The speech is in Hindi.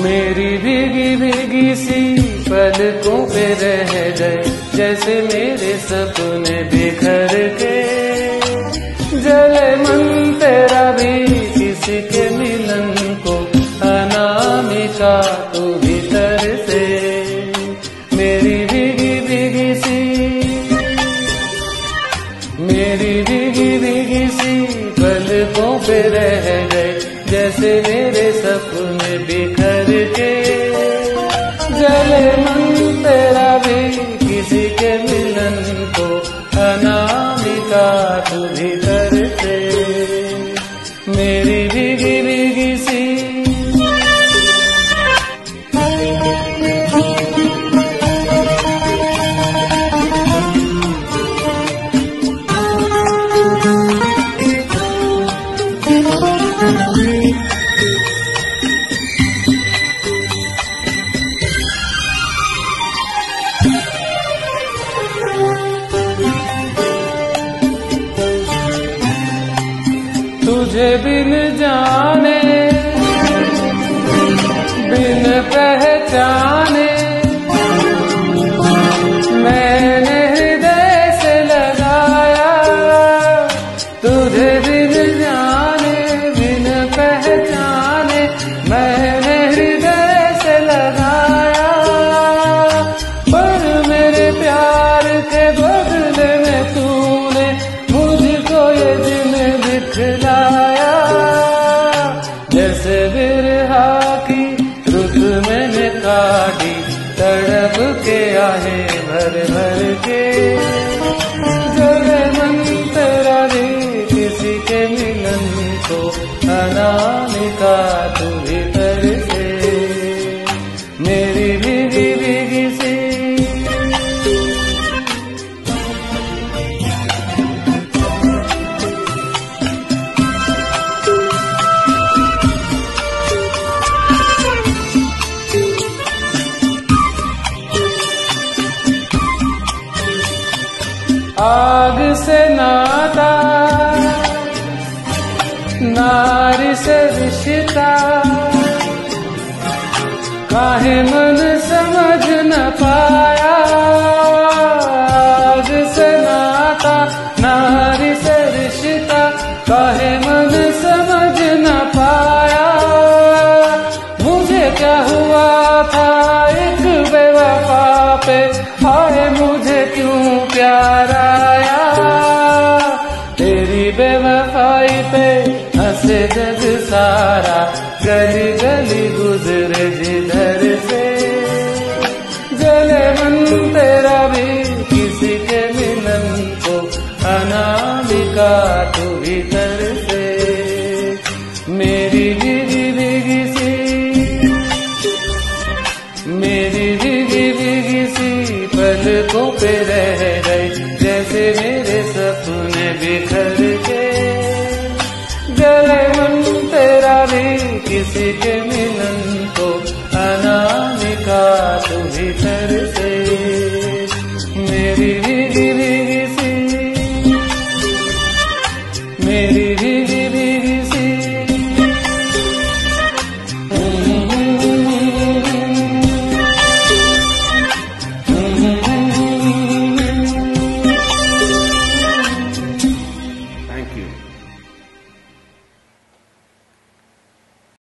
मेरी भीगी भीगी सी पलकों पे रह गए, जैसे मेरे सपने बिखर के। जले मन तेरा भी किसी के मिलन को, अनामिका तू भीतर से। मेरी भीगी भीगी सी, मेरी भीगी भीगी सी पलकों पे रह गए, जैसे मेरे सपने बिखर के। जले मन तेरा भी किसी के मिलन को, अनामिका तू भीतर से। मेरी भीगी भीगी सी, तुझे बिन जाने बिन पहचाने, मैंने हृदय से लगाया। तुझे बिन जाने बिन पहचाने, मैंने हृदय से लगाया। पर मेरे प्यार के बदले में तूने मुझको ये दिन दिखलाया। जैसे बिरहा की रुत मैंने काटी, तड़प के आहे भर भर के। जले मन तेरा भी किसी के मिलन को, अनामिका तू भीतर से। मेरी भीगी भीगी सी, आग से नाता नारी से रिश्ता, काहे मन समझ न पाया। आग से नाता नारी से रिश्ता, काहे मन समझ न पाया। मुझे क्या हुआ था एक बेवफा पे, हाय मुझे क्यों प्यार आया। तेरी बेवफाई पे हंसे जग सारा, गली गली गुजरे जिधर से। जले मन तेरा भी किसी के मिलन को, अनामिका तू भीतर से। मेरी भीगी भीगी सी, मेरी भीगी भीगी सी पलकों पे रह गई, जैसे मेरे सपने बिखर के। जले मन तेरा भी किसी के मिलन को, अनामिका तू भीतर से। मेरी भीगी भीगी सी, मेरी भीगी